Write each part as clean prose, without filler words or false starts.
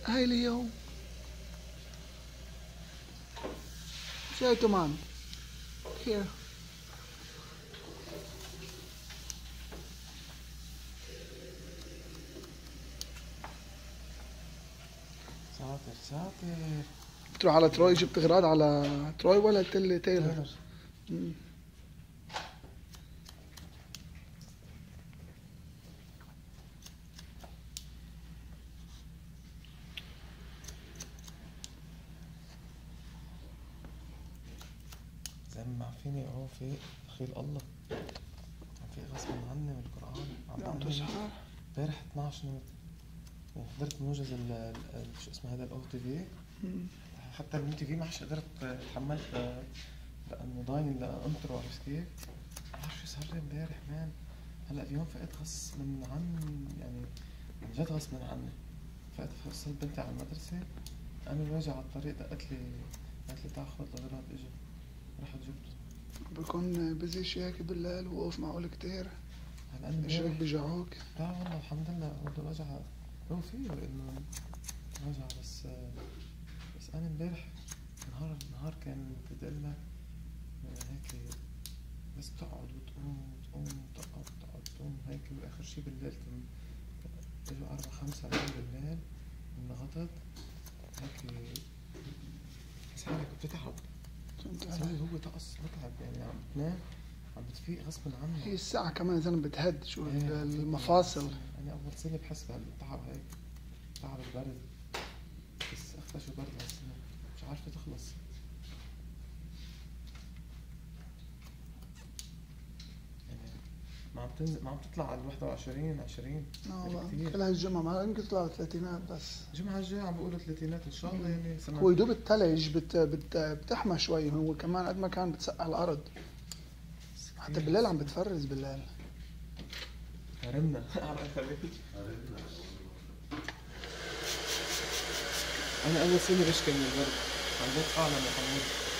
هاي اليوم شايته مان here. ساتر ساتر. بتروح على تروي جبت اغراض على تروي ولا تيلر؟ تايلر. زي ما فيني اهو في خيل الله، عم في غصب عني بالقرآن. عم تصحى امبارح 12 نمت، يعني حضرت موجز شو اسمه هذا الاو تي في، حتى الام تي في ما عادش قدرت تحملت لانه ضاين لانترو، عرفت كيف؟ ما بعرف شو صار لي امبارح مان. هلا اليوم فقت غصب عن يعني عن جد غصب عني. فقت وصلت بنتي على المدرسة، أنا راجع على الطريق دقت لي قالت لي تعال خذ الأغراض. إجا رحت جبته. بكون بزي شي هيك بالليل ووقف معقول كتير؟ هلا أنا ايش هيك امبارح بيجعوك؟ لا والله الحمد لله برضه رجع، هو فيه إنه رجع، بس أنا امبارح نهار كان بدي أقول لك هيك، بس تقعد وتقوم تقعد تقوم هيك، وآخر شي بالليل إجوا 4-5 بالليل انضغطت هيك، بس حالك بتتعب. سوي هو طقس متعب يعني، عم بتنام عم بتفيق غصب عنك. هي الساعة كمان زلمة بتهد شو ايه المفاصل. أنا أول سنة بحس بهالتعب هيك، تعب البرد، بس أختي شو برد هالسنة مش عارفة تخلص. يعني ما عم تطلع على 21-20 كتير. كل هالجمعة ما يمكن تطلع الثلاثينات، بس الجمعة الجاية عم بيقولوا 30 إن شاء الله. يعني هو يدوب الثلج بتحمى شوي، هو كمان قد ما كان بتسقع الأرض، حتى بالليل عم بتفرز بالليل. هرمنا أنا أول سنة بشكي من البرد، عن جد أعلى من حمود.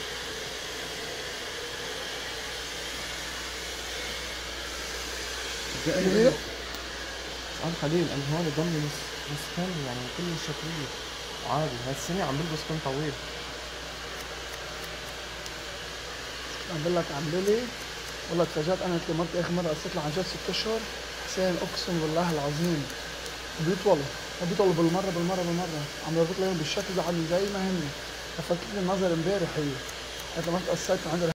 خليل أنا خليل، أنا هون ضمني نص كم يعني كل شكلية عادي. هالسنة عم بلبس كم طويل. عم بقول لك عم بلي والله تفاجأت. أنا قلت لمرتي آخر مرة قصيت لها عن جد 6 أشهر، حسين أقسم بالله العظيم بيطولوا بالمرة عم يربط لهم بالشكل ده زي ما هن. لفتت لي النظر امبارح هي، قلت لها ما قصيت عندها